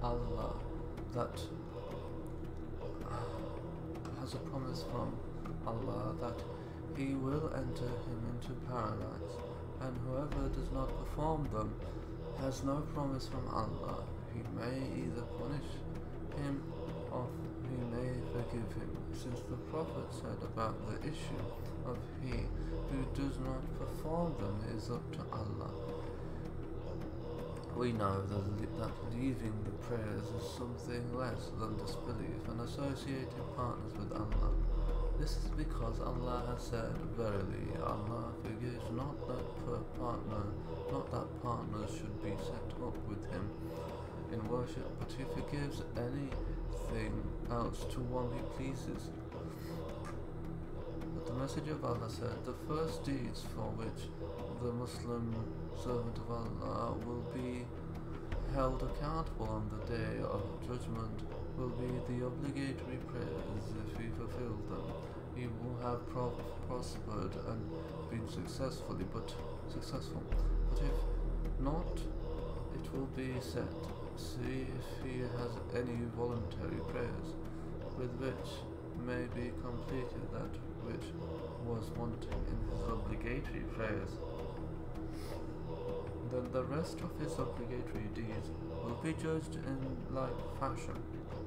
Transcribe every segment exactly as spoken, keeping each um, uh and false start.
Allah that has a promise from Allah that He will enter him into paradise, and whoever does not perform them has no promise from Allah. He may either punish him or He may forgive him, since the Prophet said about the issue of he who does not perform them is up to Allah. We know that, that leaving the prayers is something less than disbelief and associating partners with Allah. This is because Allah has said, "Verily, Allah forgives not that per partner, not that partners should be set up with Him in worship, but He forgives anything else to one He pleases." But the Messenger of Allah said, "The first deeds for which the Muslim servant of Allah will be held accountable on the day of judgment will be the obligatory prayers. If he fulfilled them, he will have pro prospered and been successfully, but successful. But if not, it will be said, see if he has any voluntary prayers with which may be completed that which was wanting in his obligatory prayers. Then the rest of his obligatory deeds will be judged in like fashion."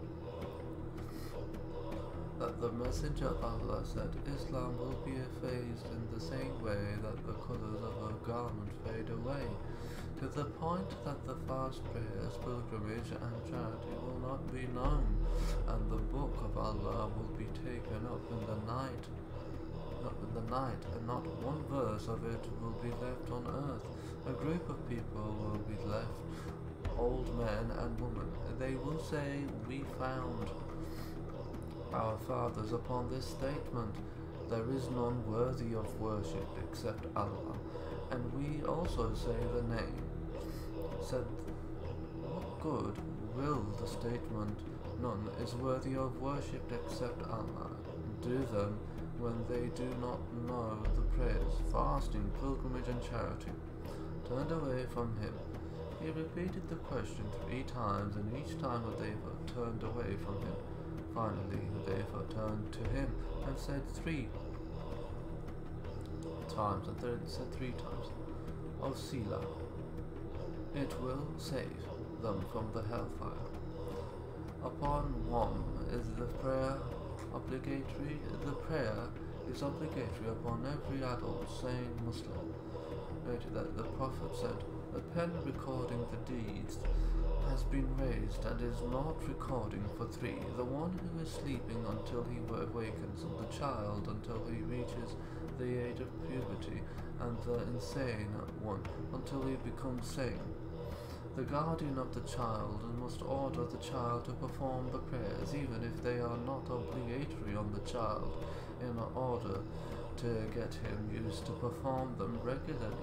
That the Messenger of Allah said, "Islam will be effaced in the same way that the colors of a garment fade away, to the point that the fast prayers, pilgrimage and charity will not be known, and the book of Allah will be taken up in the night, up in the night, and not one verse of it will be left on earth. A group of people will be left, old men and women. They will say, 'We found our fathers upon this statement. There is none worthy of worship except Allah, and we also say the name.' Said, what good will the statement, 'None is worthy of worship except Allah,' do them when they do not know the prayers, fasting, pilgrimage and charity?" Turned away from him. He repeated the question three times, and each time Hudayfa turned away from him. Finally, Hudayfa turned to him and said three times, and then said three times, "Of Sila, it will save them from the hellfire." Upon one is the prayer obligatory. The prayer is obligatory upon every adult sane Muslim. Noted that the Prophet said, "The pen recording the deeds has been raised and is not recording for three: the one who is sleeping until he awakens, and the child until he reaches the age of puberty, and the insane one until he becomes sane. The guardian of the child must order the child to perform the prayers, even if they are not obligatory on the child, in order to get him used to perform them regularly."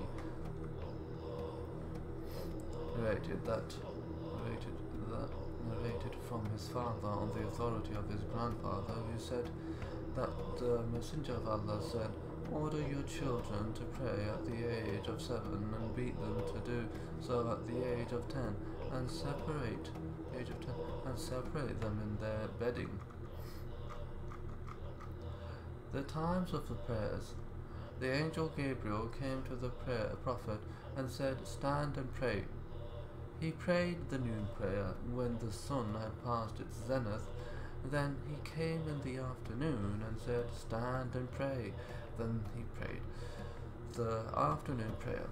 Narrated that narrated that narrated from his father on the authority of his grandfather, who said that the Messenger of Allah said, "Order your children to pray at the age of seven, and beat them to do so at the age of ten, and separate age of ten, and separate them in their bedding." The times of the prayers. The angel Gabriel came to the prayer prophet and said, "Stand and pray." He prayed the noon prayer when the sun had passed its zenith. Then he came in the afternoon and said, "Stand and pray." Then he prayed the afternoon prayer.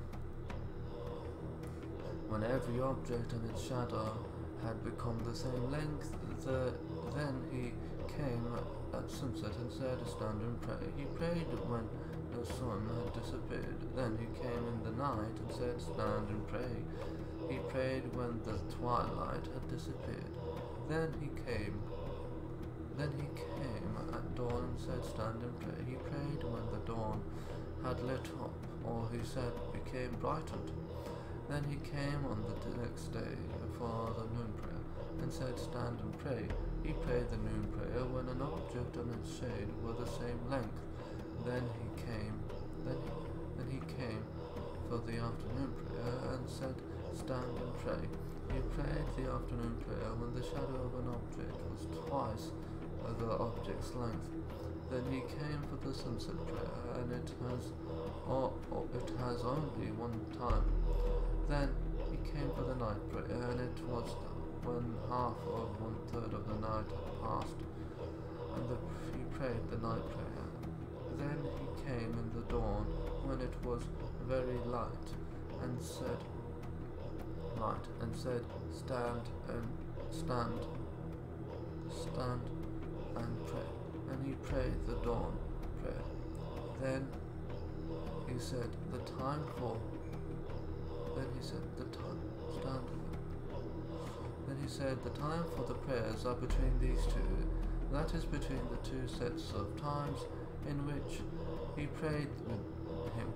When every object and its shadow had become the same length, the, then he came at sunset and said, "Stand and pray." He prayed when the sun had disappeared. Then he came in the night and said, "Stand and pray." He prayed when the twilight had disappeared. Then he came Then he came at dawn and said, "Stand and pray." He prayed when the dawn had lit up, or he said, became brightened. Then he came on the next day for the noon prayer and said, "Stand and pray." He prayed the noon prayer when an object and its shade were the same length. Then he came then he, then he came for the afternoon prayer and said, "Stand and pray." He prayed the afternoon prayer when the shadow of an object was twice the object's length. Then he came for the sunset prayer, and it has, or, or it has only one time. Then he came for the night prayer, and it was when half or one third of the night had passed, and the, he prayed the night prayer. Then he came in the dawn, when it was very light, and said, light, and said, stand and stand, stand and pray. And he prayed the dawn prayer. Then he said, the time for. Then he said, the time. Stand. Then he said, the time for the prayers are between these two. That is between the two sets of times in which he prayed with him.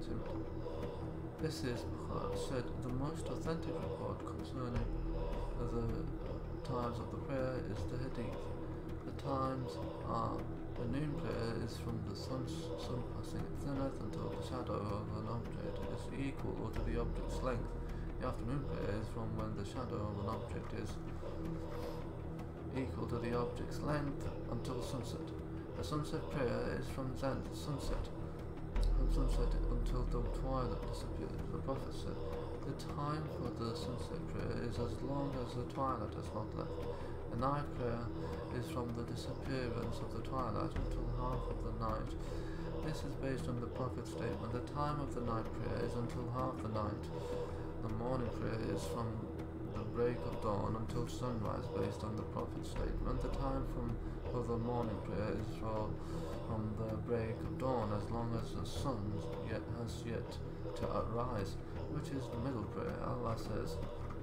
This is, Bukhari said, the most authentic report concerning the times of the prayer is the hadith. The times are: the noon prayer is from the sun's sun passing its zenith until the shadow of an object is equal to the object's length. The afternoon prayer is from when the shadow of an object is equal to the object's length until sunset. The sunset prayer is from zen sunset, from sunset until the twilight disappears. The Prophet said, the time for the sunset prayer is as long as the twilight has not left. The night prayer is from the disappearance of the twilight until half of the night. This is based on the Prophet's statement. The time of the night prayer is until half the night. The morning prayer is from the break of dawn until sunrise, based on the Prophet's statement. The time from for the morning prayer is from, from the break of dawn as long as the sun yet has yet to arise, which is the middle prayer. Allah says,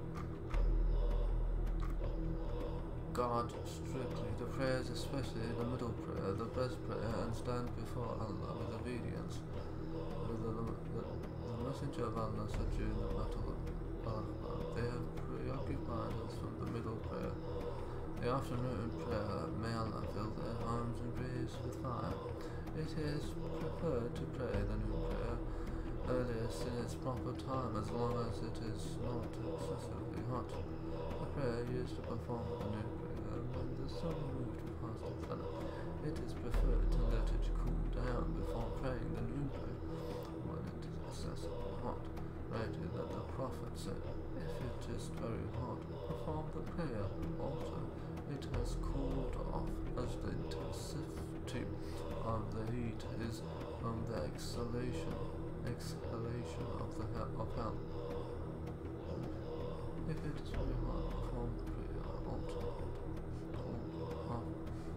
guard strictly the prayers, especially the middle prayer, the best prayer, and stand before Allah with obedience. The, the, the, the Messenger of Allah said during the battle of Al-Ahqaf, they have preoccupied us from the middle prayer. The afternoon prayer, may Allah fill their homes and breeze with fire. It is preferred to pray the noon prayer earliest in its proper time, as long as it is not excessively hot. The prayer used to perform the noon prayer when the sun moved past its zenith. It is preferred to let it cool down before praying the noon prayer when it is excessively hot. Related that the Prophet said, if it is very hot, perform the prayer. Also, it has cooled off, as the intensity of the heat is from the exhalation, exhalation of the he of hell. If it is very hot, perform the prayer. Also, cooled off.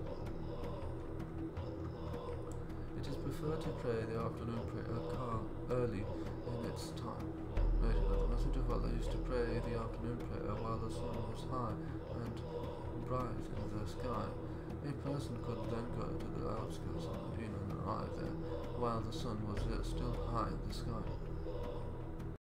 It is preferred to pray the afternoon prayer calm early in its time. Later, the Messenger of Allah used to pray the afternoon prayer while the sun was high and bright in the sky. A person could then go to the outskirts of Medina and arrive there while the sun was still high in the sky.